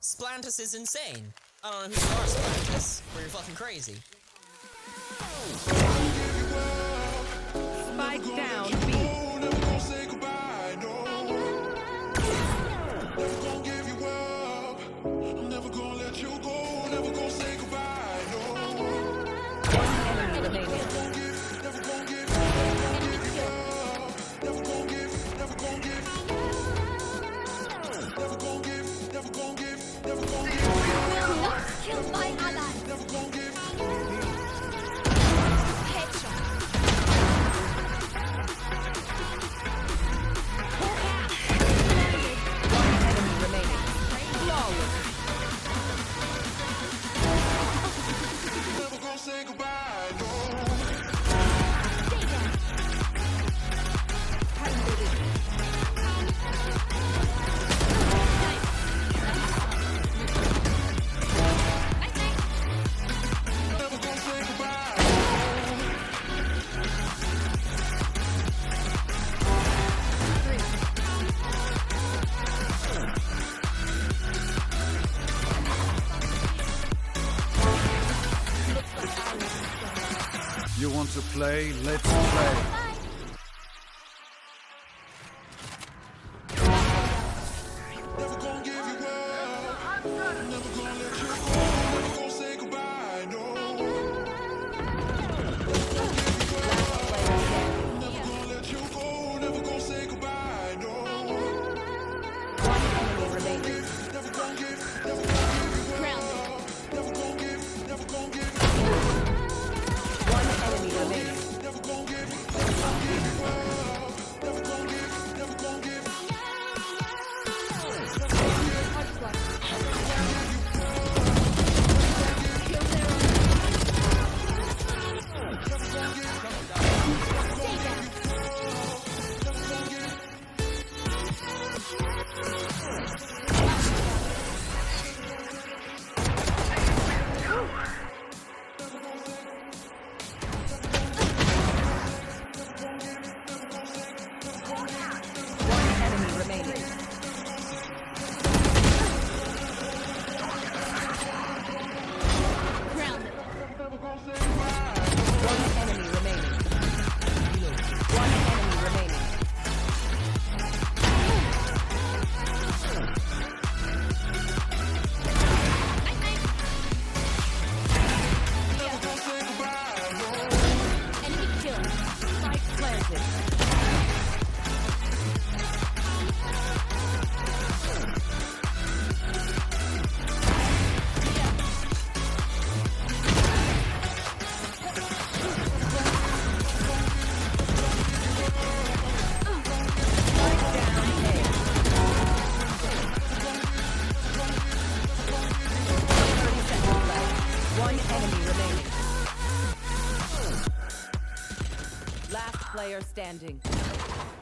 Splantus is insane. I don't know who you are, Splantus, but you're fucking crazy. Spike down, B. Never gonna say goodbye, no. Never gonna give you up. I'm never gonna let you go. Never gonna say goodbye, no. One enemy remaining. Never gonna give you up. Never gonna give, never gonna give. Never gonna give, never gonna give, never gonna give. Will not kill my ally. Never gonna give. Headshot. One enemy remaining. Flawless. Never gonna say goodbye, no. Stay down. Never gonna say goodbye. You want to play? Let's play. Never gonna give you up. Never gonna let you go. Never gonna say goodbye, no. Never gonna let you go. Never gonna say goodbye, no. One enemy remaining. Never gonna give, never gonna give you up. Never gonna give, never gonna give. One enemy remaining. Never gonna give, never gonna give you up. Never gonna give, never gonna give. One enemy remaining. Ground. One enemy remaining. One enemy remaining. Enemy kill. Spike planted. Spike down A. 30 seconds left. One enemy remaining. Last player standing.